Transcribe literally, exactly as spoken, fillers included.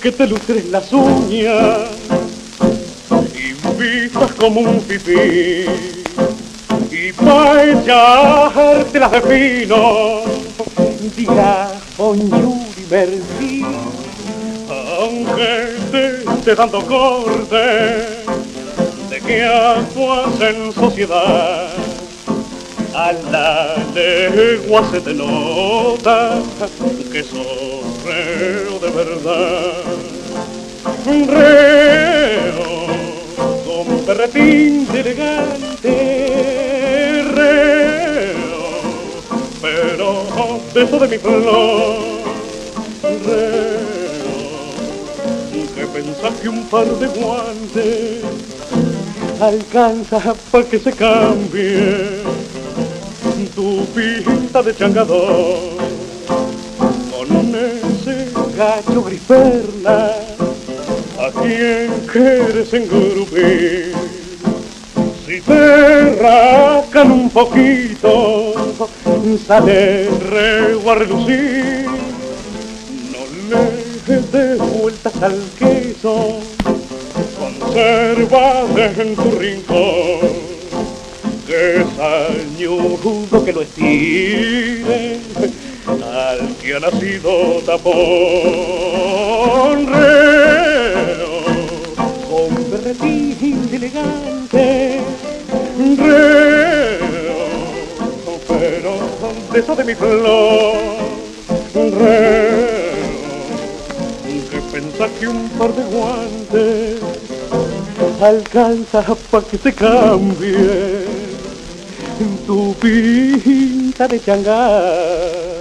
que te lutres las uñas y vistas como un pipí, y pa' echarte las de fino dirás bonjour y merci, aunque te esté dando corte de que actúas en sociedad. A la legua se te nota que sos reo de verdad, reo con perretín elegante, reo, pero beso de mi flor, reo, que pensás que un par de guantes alcanza para que se cambie tu pinta de changador con ese gacho gris perla a quien quieres engrupir. Si te rascan un poquito sale reo a relucir. No le des vueltas al queso, conservas en tu rincón, que es añudo que lo estire al que ha nacido tapón, reo con berretín elegante, reo pero beso de mi flor, reo que pensás que un par de guantes alcanza pa' que se cambie tu pinta de changar.